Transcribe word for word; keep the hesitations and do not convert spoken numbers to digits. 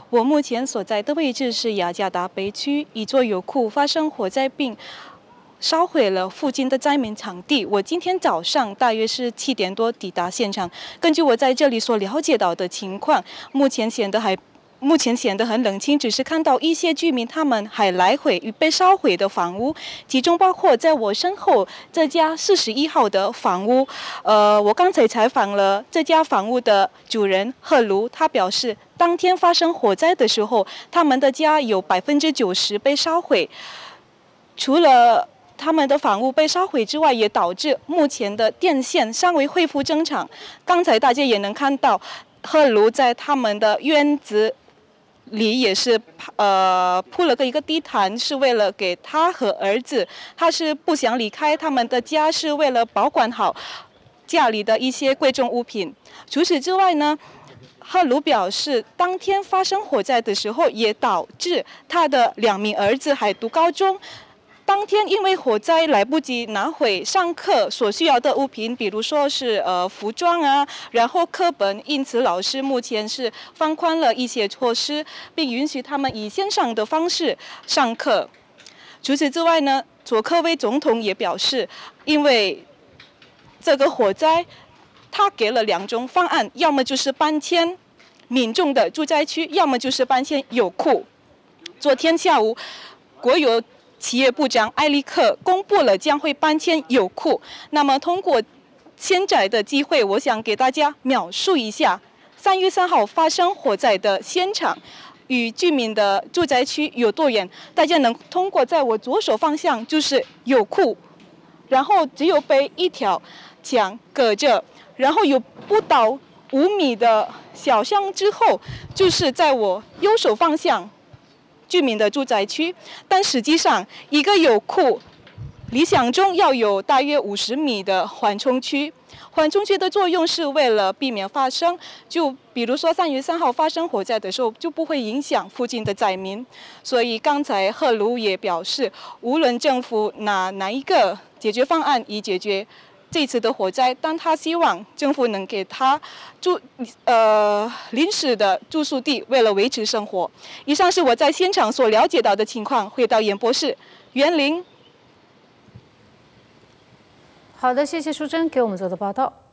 我目前所在的位置是雅加达北区一座油库发生火灾并烧毁了附近的灾民场地。我今天早上大约是七点多抵达现场。根据我在这里所了解到的情况，目前显得还目前显得很冷清，只是看到一些居民他们还来回与被烧毁的房屋，其中包括在我身后这家四十一号的房屋。呃，我刚才采访了这家房屋的主人贺卢，他表示，当天发生火灾的时候，他们的家有百分之九十被烧毁，除了他们的房屋被烧毁之外，也导致目前的电线尚未恢复正常。刚才大家也能看到，贺卢在他们的院子里也是呃铺了个一个地毯，是为了给他和儿子，他是不想离开他们的家，是为了保管好家里的一些贵重物品。除此之外呢，贺卢表示，当天发生火灾的时候，也导致他的两名儿子还读高中。当天因为火灾来不及拿回上课所需要的物品，比如说是呃服装啊，然后课本，因此老师目前是放宽了一些措施，并允许他们以线上的方式上课。除此之外呢，佐科威总统也表示，因为这个火灾，他给了两种方案，要么就是搬迁民众的住宅区，要么就是搬迁油库。昨天下午，国有企业部长埃利克公布了将会搬迁油库。那么通过现在的机会，我想给大家描述一下三月三号发生火灾的现场与居民的住宅区有多远。大家能通过在我左手方向就是油库，然后只有被一条墙隔着，然后有不到五米的小巷之后，就是在我右手方向居民的住宅区。但实际上，一个油库理想中要有大约五十米的缓冲区。缓冲区的作用是为了避免发生，就比如说三月三号发生火灾的时候，就不会影响附近的灾民。所以刚才贺卢也表示，无论政府拿哪一个解决方案以解决这次的火灾，但他希望政府能给他住呃临时的住宿地，为了维持生活。以上是我在现场所了解到的情况。回到演播室，袁玲。 好的，谢谢淑珍给我们做的报道。